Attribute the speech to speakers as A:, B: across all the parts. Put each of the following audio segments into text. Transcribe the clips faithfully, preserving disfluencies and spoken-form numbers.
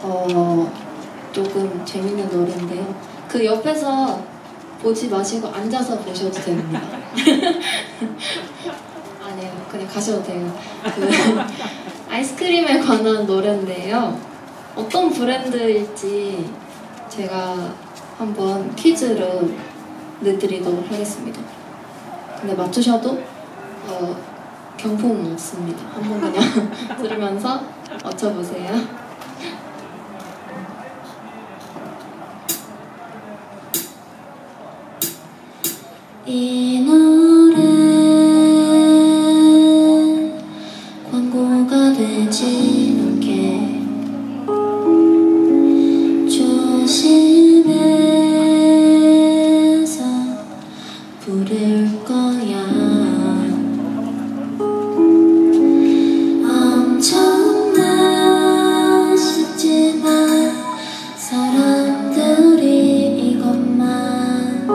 A: 어, 조금 재밌는 노래인데요. 그 옆에서 보지 마시고 앉아서 보셔도 됩니다. 아니에요. 그냥 가셔도 돼요. 그 아이스크림에 관한 노래인데요. 어떤 브랜드일지 제가 한번 퀴즈를 내드리도록 하겠습니다. 근데 맞추셔도 어, 경품은 없습니다. 한번 그냥 들으면서 맞춰보세요. 이 노래 광고가 되지 않게 조심해서 부를 거야. 엄청나 쉽지만 사람들이 이것만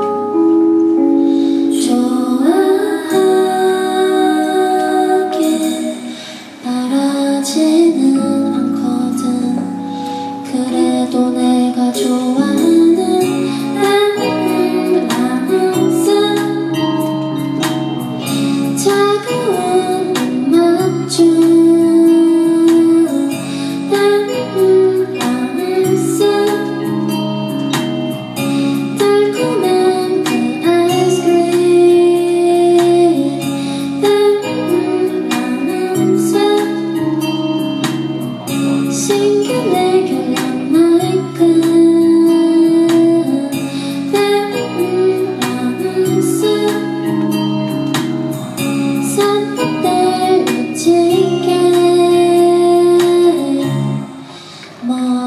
A: 좋아하길 바라지는 않거든. 그래도 내가 좋아하는 나는 항상 차가운 입맞춤. 나는 항상 달콤한 그 아이스크림. 나는 항상 신경을 결란 말끔. 나는 항상 선택될 놓칠게. 뭐